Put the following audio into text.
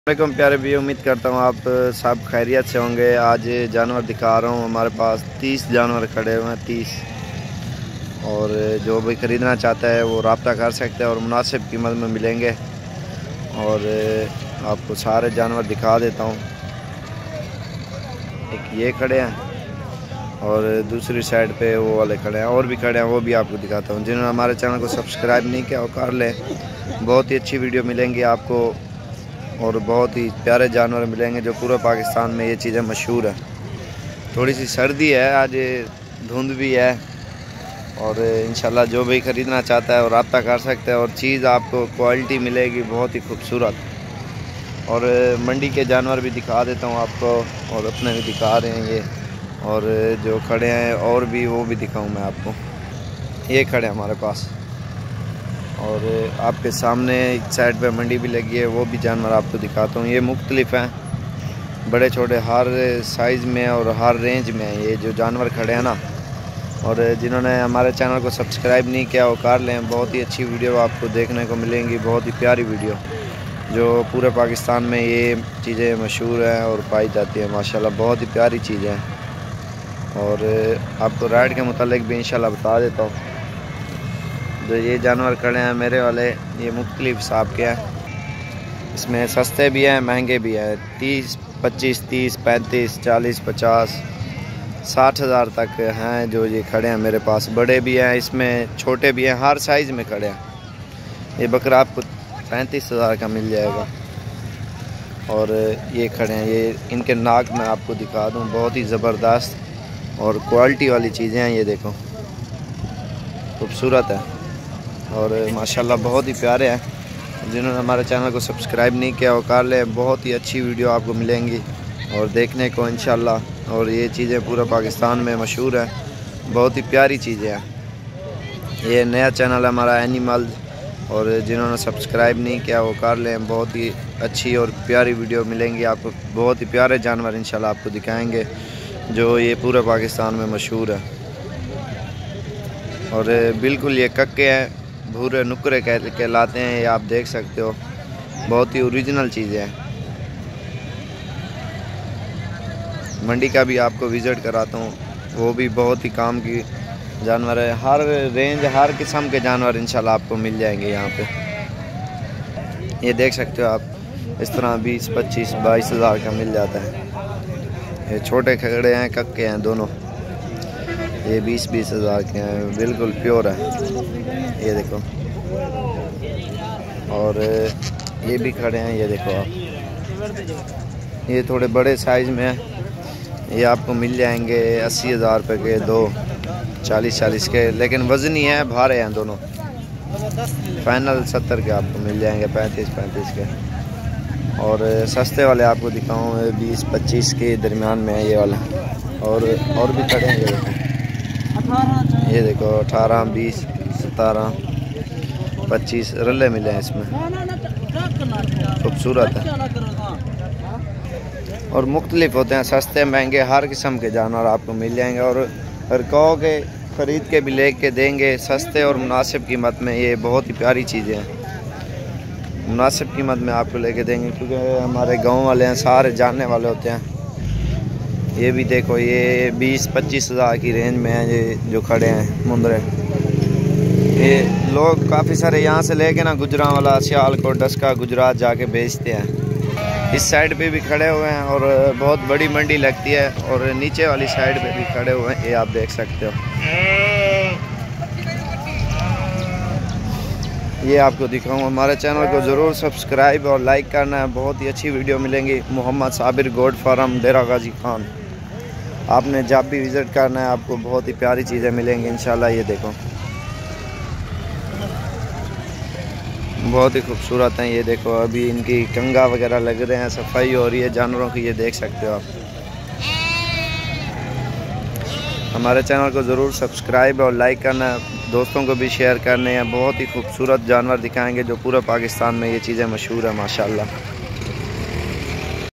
वालेकुम प्यारे भी, उम्मीद करता हूँ आप सब खैरियत से होंगे। आज जानवर दिखा रहा हूँ। हमारे पास 30 जानवर खड़े हुए हैं, 30। और जो भी ख़रीदना चाहता है वो रब्ता कर सकता है और मुनासिब कीमत में मिलेंगे। और आपको सारे जानवर दिखा देता हूँ। एक ये खड़े हैं और दूसरी साइड पे वो वाले खड़े हैं, और भी खड़े हैं, वो भी आपको दिखाता हूँ। जिन्होंने हमारे चैनल को सब्सक्राइब नहीं किया वो कर लें। बहुत ही अच्छी वीडियो मिलेंगी आपको और बहुत ही प्यारे जानवर मिलेंगे जो पूरे पाकिस्तान में ये चीज़ें मशहूर है। थोड़ी सी सर्दी है, आज धुंध भी है। और इंशाल्लाह जो भी ख़रीदना चाहता है वो रब्ता कर सकता है और चीज़ आपको क्वालिटी मिलेगी बहुत ही खूबसूरत। और मंडी के जानवर भी दिखा देता हूँ आपको, और अपने भी दिखा रहे हैं ये, और जो खड़े हैं और भी वो भी दिखाऊँ मैं आपको। ये खड़े हैं हमारे पास, और आपके सामने एक साइड पे मंडी भी लगी है, वो भी जानवर आपको दिखाता हूँ। ये मुख्तलिफ हैं, बड़े छोटे हर साइज़ में और हर रेंज में हैं ये जो जानवर खड़े हैं ना। और जिन्होंने हमारे चैनल को सब्सक्राइब नहीं किया वो कर लें। बहुत ही अच्छी वीडियो आपको देखने को मिलेंगी, बहुत ही प्यारी वीडियो जो पूरे पाकिस्तान में ये चीज़ें मशहूर हैं और पाई जाती हैं। माशाल्लाह बहुत ही प्यारी चीज़ें हैं। और आपको राइड के मुतालिक भी इंशाल्लाह बता देता हूँ। जो ये जानवर खड़े हैं मेरे वाले, ये मुख्तलिफ हिसाब के हैं। इसमें सस्ते भी हैं, महंगे भी हैं। 30, 25, 30, 35, 40, 50, 60 हज़ार तक हैं जो ये खड़े हैं मेरे पास। बड़े भी हैं, इसमें छोटे भी हैं, हर साइज़ में खड़े हैं। ये बकरा आपको 35 हज़ार का मिल जाएगा। और ये खड़े हैं, ये इनके नाक में आपको दिखा दूँ, बहुत ही ज़बरदस्त और क्वालिटी वाली चीज़ें हैं। ये देखो, खूबसूरत है और माशाल्लाह बहुत ही प्यारे हैं। जिन्होंने हमारे चैनल को सब्सक्राइब नहीं किया वो कर लें। बहुत ही अच्छी वीडियो आपको मिलेंगी और देखने को इंशाल्लाह। और ये चीज़ें पूरा पाकिस्तान में मशहूर है, बहुत ही प्यारी चीज़ें हैं। ये नया चैनल है हमारा एनिमल, और जिन्होंने सब्सक्राइब नहीं किया वो कर लें। बहुत ही अच्छी और प्यारी वीडियो मिलेंगी आपको। बहुत ही प्यारे जानवर इंशाल्लाह आपको दिखाएँगे जो ये पूरे पाकिस्तान में मशहूर है। और बिल्कुल ये कक्के हैं, भूरे नुकरे कहलाते हैं। ये आप देख सकते हो, बहुत ही ओरिजिनल चीज़ें हैं। मंडी का भी आपको विज़िट कराता हूँ, वो भी बहुत ही काम की जानवर है। हर रेंज, हर किस्म के जानवर इंशाल्लाह आपको मिल जाएंगे यहाँ पे। ये देख सकते हो आप, इस तरह 20, 25, 22 हज़ार का मिल जाता है। ये छोटे खगड़े हैं, कक्के हैं दोनों। ये 20-20 हज़ार के हैं, बिल्कुल प्योर है। ये देखो, और ये भी खड़े हैं, ये देखो आप। ये थोड़े बड़े साइज़ में है, ये आपको मिल जाएंगे 80 हज़ार रुपये के दो, 40-40 के, लेकिन वज़नी है, भारे हैं दोनों। फाइनल 70 के आपको मिल जाएंगे, 35-35 के। और सस्ते वाले आपको दिखाऊँ 20-25 के दरमियान में है ये वाला। और भी खड़े हैं, ये देखो 18, 20, 17, 25 रल्ले मिले हैं इसमें। खूबसूरत है और मुख्तलिफ होते हैं, सस्ते महंगे हर किस्म के जानवर आपको मिल जाएंगे। और कहोगे ख़रीद के भी लेके देंगे सस्ते और मुनासिब कीमत में। ये बहुत ही प्यारी चीज़ें हैं, मुनासिब कीमत में आपको लेके देंगे, क्योंकि हमारे गांव वाले हैं, सारे जानने वाले होते हैं। ये भी देखो, ये 20-25 हज़ार की रेंज में है ये जो खड़े हैं मुंदरे। ये लोग काफ़ी सारे यहाँ से लेके ना गुजरांवाला, सियालकोट, डस्का, गुजरात जाके बेचते हैं। इस साइड पे भी खड़े हुए हैं और बहुत बड़ी मंडी लगती है। और नीचे वाली साइड पे भी खड़े हुए हैं, ये आप देख सकते हो। ये आपको दिखाऊँ। हमारे चैनल को ज़रूर सब्सक्राइब और लाइक करना है, बहुत ही अच्छी वीडियो मिलेंगी। Mohammad Sabir goat farm, Dera Ghazi Khan. आपने जब भी विज़िट करना है आपको बहुत ही प्यारी चीज़ें मिलेंगी इंशाल्लाह। ये देखो, बहुत ही खूबसूरत हैं। ये देखो, अभी इनकी कंगा वगैरह लग रहे हैं, सफाई हो रही है जानवरों की, ये देख सकते हो आप। हमारे चैनल को ज़रूर सब्सक्राइब और लाइक करना, दोस्तों को भी शेयर करने हैं। बहुत ही खूबसूरत जानवर दिखाएंगे जो पूरे पाकिस्तान में ये चीज़ें मशहूर है माशाल्लाह।